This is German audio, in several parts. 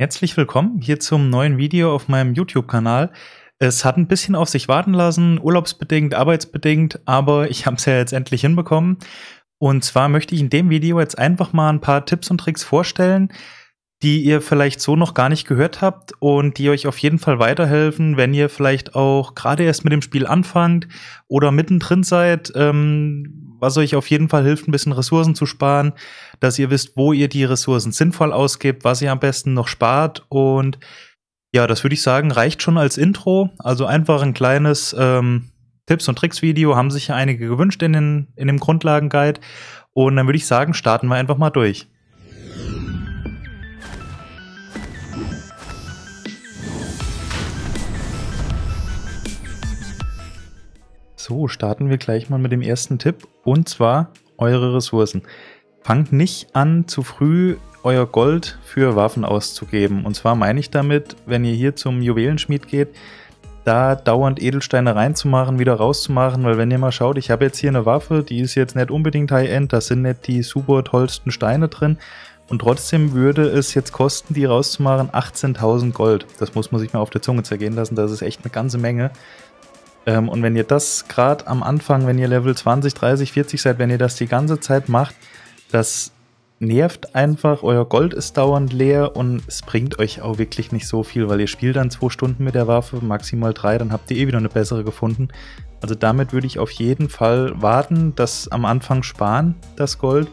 Herzlich willkommen hier zum neuen Video auf meinem YouTube-Kanal. Es hat ein bisschen auf sich warten lassen, urlaubsbedingt, arbeitsbedingt, aber ich habe es ja jetzt endlich hinbekommen. Und zwar möchte ich in dem Video jetzt einfach mal ein paar Tipps und Tricks vorstellen, die ihr vielleicht so noch gar nicht gehört habt und die euch auf jeden Fall weiterhelfen, wenn ihr vielleicht auch gerade erst mit dem Spiel anfangt oder mittendrin seid, was euch auf jeden Fall hilft, ein bisschen Ressourcen zu sparen, dass ihr wisst, wo ihr die Ressourcen sinnvoll ausgebt, was ihr am besten noch spart. Und ja, das würde ich sagen, reicht schon als Intro. Also einfach ein kleines Tipps- und Tricks-Video, haben sich ja einige gewünscht in dem Grundlagenguide. Und dann würde ich sagen, starten wir einfach mal durch. So, starten wir gleich mal mit dem ersten Tipp, und zwar eure Ressourcen. Fangt nicht an, zu früh euer Gold für Waffen auszugeben. Und zwar meine ich damit, wenn ihr hier zum Juwelenschmied geht, da dauernd Edelsteine reinzumachen, wieder rauszumachen, weil wenn ihr mal schaut, ich habe jetzt hier eine Waffe, die ist jetzt nicht unbedingt High-End, da sind nicht die super tollsten Steine drin. Und trotzdem würde es jetzt kosten, die rauszumachen, 18.000 Gold. Das muss man sich mal auf der Zunge zergehen lassen, das ist echt eine ganze Menge. Und wenn ihr das gerade am Anfang, wenn ihr Level 20, 30, 40 seid, wenn ihr das die ganze Zeit macht, das nervt einfach, euer Gold ist dauernd leer und es bringt euch auch wirklich nicht so viel, weil ihr spielt dann 2 Stunden mit der Waffe, maximal 3, dann habt ihr eh wieder eine bessere gefunden. Also damit würde ich auf jeden Fall warten, das am Anfang sparen, das Gold.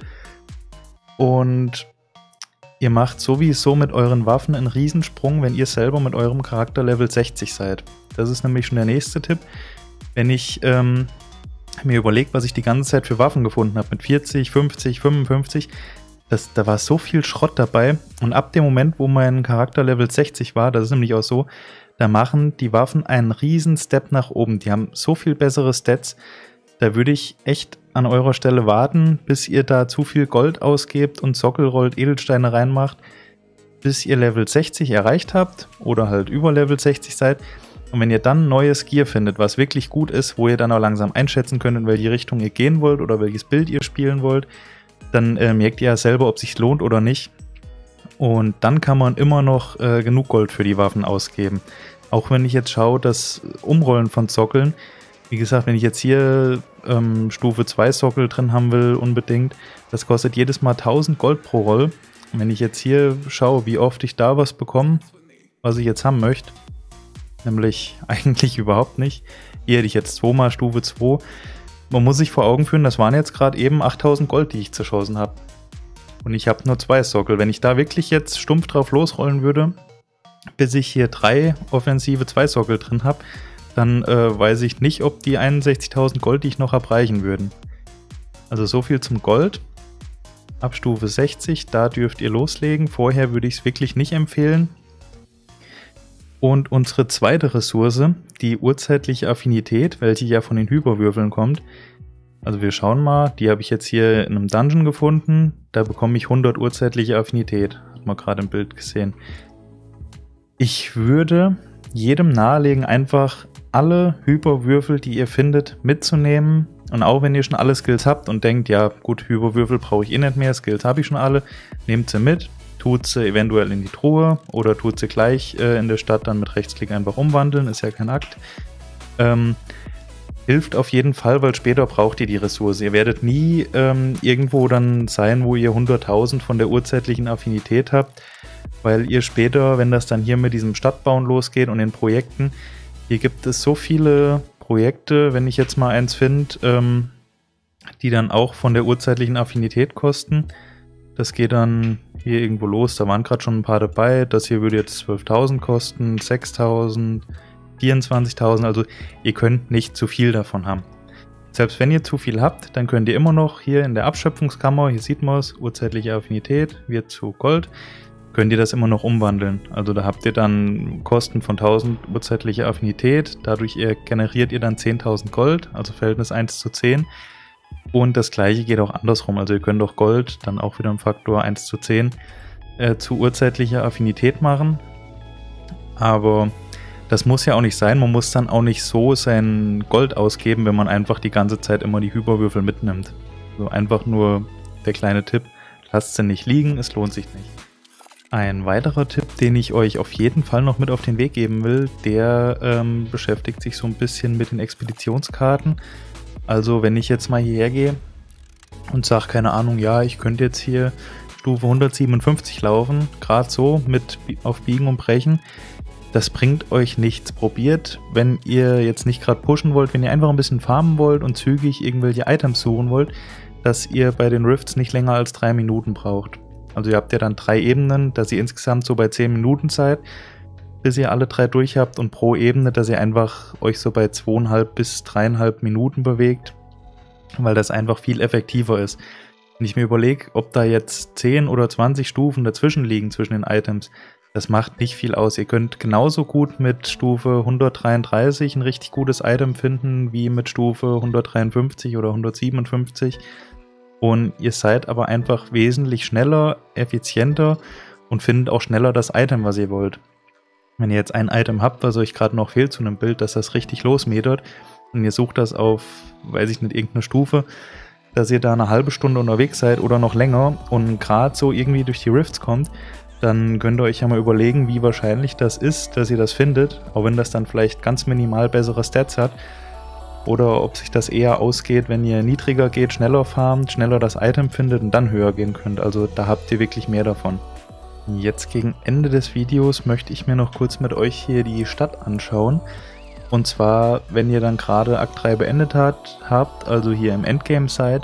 Und ihr macht sowieso mit euren Waffen einen Riesensprung, wenn ihr selber mit eurem Charakter Level 60 seid. Das ist nämlich schon der nächste Tipp. Wenn ich mir überlege, was ich die ganze Zeit für Waffen gefunden habe, mit 40, 50, 55, da war so viel Schrott dabei. Und ab dem Moment, wo mein Charakter Level 60 war, das ist nämlich auch so, da machen die Waffen einen riesen Step nach oben. Die haben so viel bessere Stats. Da würde ich echt an eurer Stelle warten, bis ihr da zu viel Gold ausgebt und Sockel rollt, Edelsteine reinmacht, bis ihr Level 60 erreicht habt oder halt über Level 60 seid. Und wenn ihr dann neues Gear findet, was wirklich gut ist, wo ihr dann auch langsam einschätzen könnt, in welche Richtung ihr gehen wollt oder welches Bild ihr spielen wollt, dann merkt ihr ja selber, ob es sich lohnt oder nicht. Und dann kann man immer noch genug Gold für die Waffen ausgeben. Auch wenn ich jetzt schaue, das Umrollen von Sockeln, wie gesagt, wenn ich jetzt hier Stufe 2 Sockel drin haben will, unbedingt, das kostet jedes Mal 1000 Gold pro Roll. Und wenn ich jetzt hier schaue, wie oft ich da was bekomme, was ich jetzt haben möchte, nämlich eigentlich überhaupt nicht. Hier hätte ich jetzt 2 mal Stufe 2. Man muss sich vor Augen führen, das waren jetzt gerade eben 8000 Gold, die ich zerschossen habe. Und ich habe nur 2 Sockel. Wenn ich da wirklich jetzt stumpf drauf losrollen würde, bis ich hier 3 offensive 2 Sockel drin habe, dann weiß ich nicht, ob die 61.000 Gold, die ich noch habe, reichen würden. Also so viel zum Gold. Ab Stufe 60, da dürft ihr loslegen. Vorher würde ich es wirklich nicht empfehlen. Und unsere zweite Ressource, die urzeitliche Affinität, welche ja von den Hyperwürfeln kommt. Also wir schauen mal, die habe ich jetzt hier in einem Dungeon gefunden. Da bekomme ich 100 urzeitliche Affinität. Hat man gerade im Bild gesehen. Ich würde jedem nahelegen, einfach alle Hyperwürfel, die ihr findet, mitzunehmen. Und auch wenn ihr schon alle Skills habt und denkt, ja gut, Hyperwürfel brauche ich eh nicht mehr, Skills habe ich schon alle, nehmt sie mit. Tut sie eventuell in die Truhe oder tut sie gleich in der Stadt dann mit Rechtsklick einfach umwandeln, ist ja kein Akt. Hilft auf jeden Fall, weil später braucht ihr die Ressource. Ihr werdet nie irgendwo dann sein, wo ihr 100.000 von der urzeitlichen Affinität habt, weil ihr später, wenn das dann hier mit diesem Stadtbauen losgeht und den Projekten, hier gibt es so viele Projekte, wenn ich jetzt mal eins finde, die dann auch von der urzeitlichen Affinität kosten. Das geht dann hier irgendwo los, da waren gerade schon ein paar dabei. Das hier würde jetzt 12.000 kosten, 6.000, 24.000. Also ihr könnt nicht zu viel davon haben. Selbst wenn ihr zu viel habt, dann könnt ihr immer noch hier in der Abschöpfungskammer, hier sieht man es, urzeitliche Affinität wird zu Gold, könnt ihr das immer noch umwandeln. Also da habt ihr dann Kosten von 1.000 urzeitliche Affinität. Dadurch generiert ihr dann 10.000 Gold, also Verhältnis 1:10. Und das gleiche geht auch andersrum, also ihr könnt auch Gold dann auch wieder im Faktor 1:10 zu urzeitlicher Affinität machen. Aber das muss ja auch nicht sein, man muss dann auch nicht so sein Gold ausgeben, wenn man einfach die ganze Zeit immer die Hyperwürfel mitnimmt. So einfach nur der kleine Tipp, lasst sie nicht liegen, es lohnt sich nicht. Ein weiterer Tipp, den ich euch auf jeden Fall noch mit auf den Weg geben will, der beschäftigt sich so ein bisschen mit den Expeditionskarten. Also wenn ich jetzt mal hierher gehe und sage, keine Ahnung, ja, ich könnte jetzt hier Stufe 157 laufen, gerade so mit auf Biegen und Brechen, das bringt euch nichts. Probiert, wenn ihr jetzt nicht gerade pushen wollt, wenn ihr einfach ein bisschen farmen wollt und zügig irgendwelche Items suchen wollt, dass ihr bei den Rifts nicht länger als 3 Minuten braucht. Also ihr habt ja dann 3 Ebenen, dass ihr insgesamt so bei 10 Minuten seid, bis ihr alle 3 durch habt, und pro Ebene, dass ihr einfach euch so bei 2,5 bis 3,5 Minuten bewegt, weil das einfach viel effektiver ist. Wenn ich mir überlege, ob da jetzt 10 oder 20 Stufen dazwischen liegen zwischen den Items, das macht nicht viel aus. Ihr könnt genauso gut mit Stufe 133 ein richtig gutes Item finden, wie mit Stufe 153 oder 157. Und ihr seid aber einfach wesentlich schneller, effizienter und findet auch schneller das Item, was ihr wollt. Wenn ihr jetzt ein Item habt, was euch gerade noch fehlt zu einem Bild, dass das richtig losmetert, und ihr sucht das auf, weiß ich nicht, irgendeine Stufe, dass ihr da eine halbe Stunde unterwegs seid oder noch länger und gerade so irgendwie durch die Rifts kommt, dann könnt ihr euch ja mal überlegen, wie wahrscheinlich das ist, dass ihr das findet, auch wenn das dann vielleicht ganz minimal bessere Stats hat. Oder ob sich das eher ausgeht, wenn ihr niedriger geht, schneller farmt, schneller das Item findet und dann höher gehen könnt. Also da habt ihr wirklich mehr davon. Jetzt gegen Ende des Videos möchte ich mir noch kurz mit euch hier die Stadt anschauen. Und zwar, wenn ihr dann gerade Akt 3 beendet habt, also hier im Endgame seid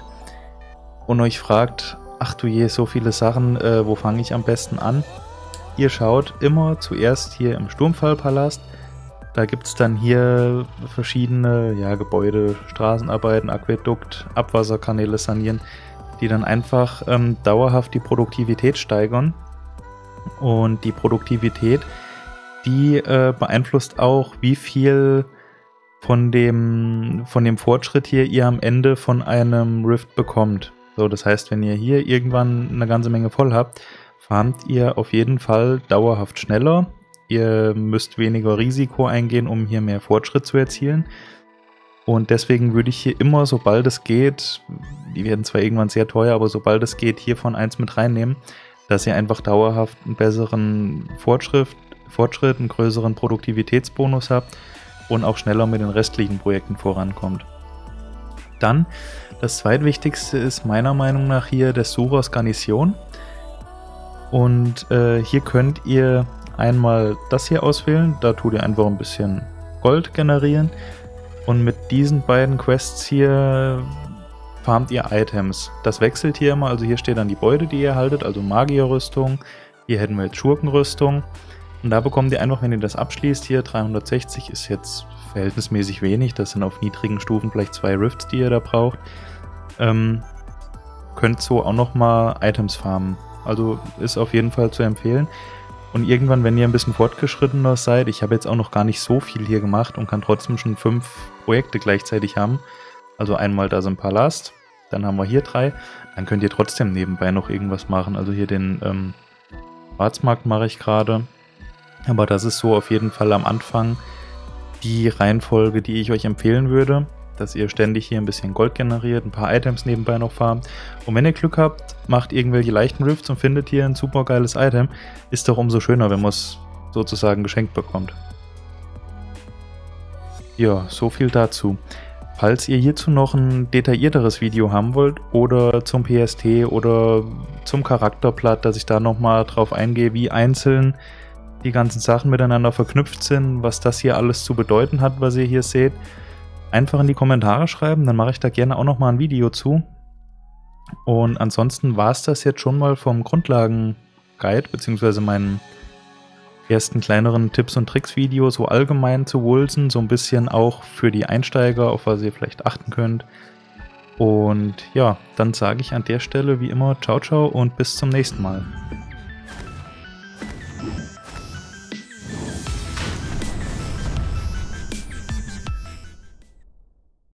und euch fragt, ach du je, so viele Sachen, wo fange ich am besten an? Ihr schaut immer zuerst hier im Sturmfallpalast. Da gibt es dann hier verschiedene Gebäude, Straßenarbeiten, Aquädukt, Abwasserkanäle sanieren, die dann einfach dauerhaft die Produktivität steigern. Und die Produktivität, die beeinflusst auch, wie viel von dem Fortschritt hier ihr am Ende von einem Rift bekommt. So, das heißt, wenn ihr hier irgendwann eine ganze Menge voll habt, farmt ihr auf jeden Fall dauerhaft schneller. Ihr müsst weniger Risiko eingehen, um hier mehr Fortschritt zu erzielen. Und deswegen würde ich hier immer, sobald es geht, die werden zwar irgendwann sehr teuer, aber sobald es geht, hiervon eins mit reinnehmen, dass ihr einfach dauerhaft einen besseren Fortschritt, einen größeren Produktivitätsbonus habt und auch schneller mit den restlichen Projekten vorankommt. Dann, das zweitwichtigste ist meiner Meinung nach hier der Suros Garnison. Und hier könnt ihr einmal das hier auswählen, da tut ihr einfach ein bisschen Gold generieren und mit diesen beiden Quests hier farmt ihr Items. Das wechselt hier immer, also hier steht dann die Beute, die ihr erhaltet, also Magierrüstung, hier hätten wir jetzt Schurkenrüstung und da bekommt ihr einfach, wenn ihr das abschließt, hier 360 ist jetzt verhältnismäßig wenig, das sind auf niedrigen Stufen vielleicht 2 Rifts, die ihr da braucht, könnt so auch nochmal Items farmen, also ist auf jeden Fall zu empfehlen. Und irgendwann, wenn ihr ein bisschen fortgeschrittener seid, ich habe jetzt auch noch gar nicht so viel hier gemacht und kann trotzdem schon 5 Projekte gleichzeitig haben. Also einmal da so ein Palast, dann haben wir hier 3, dann könnt ihr trotzdem nebenbei noch irgendwas machen. Also hier den Schwarzmarkt mache ich gerade. Aber das ist so auf jeden Fall am Anfang die Reihenfolge, die ich euch empfehlen würde. Dass ihr ständig hier ein bisschen Gold generiert, ein paar Items nebenbei noch farmt. Und wenn ihr Glück habt, macht irgendwelche leichten Rifts und findet hier ein super geiles Item. Ist doch umso schöner, wenn man es sozusagen geschenkt bekommt. Ja, so viel dazu. Falls ihr hierzu noch ein detaillierteres Video haben wollt oder zum PST oder zum Charakterblatt, dass ich da nochmal drauf eingehe, wie einzeln die ganzen Sachen miteinander verknüpft sind, was das hier alles zu bedeuten hat, was ihr hier seht, einfach in die Kommentare schreiben, dann mache ich da gerne auch nochmal ein Video zu. Und ansonsten war es das jetzt schon mal vom Grundlagen-Guide, beziehungsweise meinen ersten kleineren Tipps- und Tricks-Video, so allgemein zu Wulsen, so ein bisschen auch für die Einsteiger, auf was ihr vielleicht achten könnt. Und ja, dann sage ich an der Stelle wie immer ciao ciao und bis zum nächsten Mal.